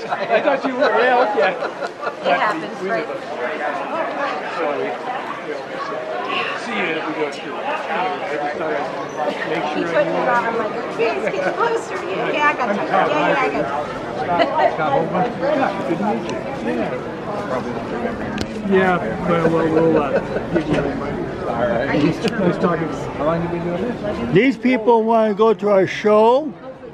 I thought you were. Yeah, okay. It happens, right? So we see you as we go through. I just thought I'd make He sure took me around. I'm like, please get closer to you. Yeah, I got you. Yeah, I got you. Scott Holman. Yeah, good to meet you. Yeah. Probably don't remember your name. Yeah, but we'll give you a reminder. All right. Nice talking. How long have you been doing this? These people want to go to our show.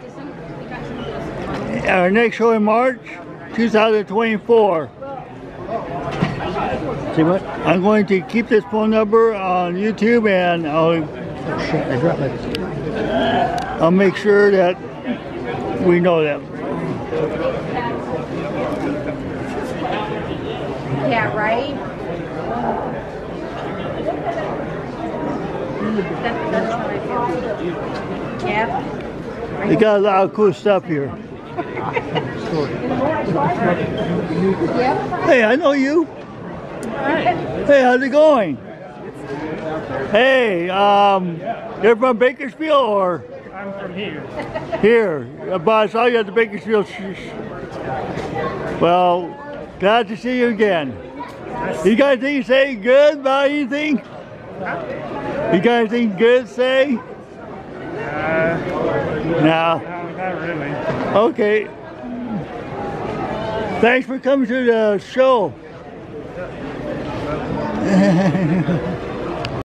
Our next show in March 2024. See what? I'm going to keep this phone number on YouTube, and I'll make sure that we know them. Yeah, right? That's how I feel. Yeah. They got a lot of cool stuff here. Hey, I know you. Hey, how's it going? Hey, you're from Bakersfield, or? I'm from here. Here, but I saw you at the Bakersfield. Well, glad to see you again. You guys think say good about anything? You guys think good say? No. Not really. Okay. Thanks for coming to the show.